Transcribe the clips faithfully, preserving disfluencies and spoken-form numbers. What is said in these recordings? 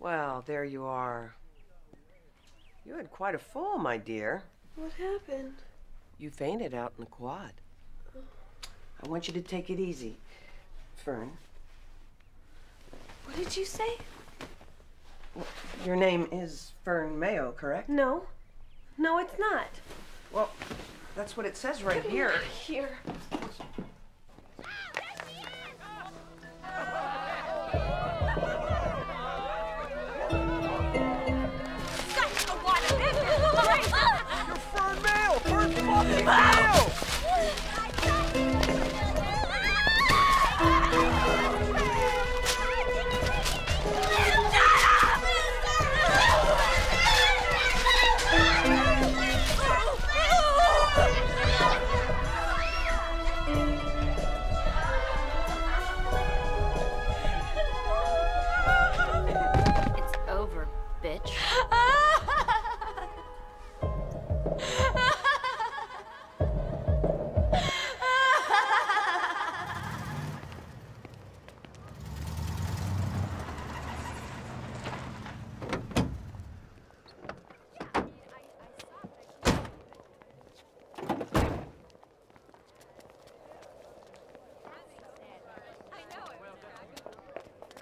Well, there you are. You had quite a fall, my dear. What happened? You fainted out in the quad. I want you to take it easy, Fern. What did you say? Well, your name is Fern Mayo, correct? No. No, it's not. Well, that's what it says right Come here. Here. You're Fern Mayo! Fern fucking Mayo! It's over, bitch.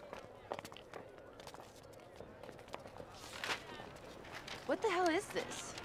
What the hell is this?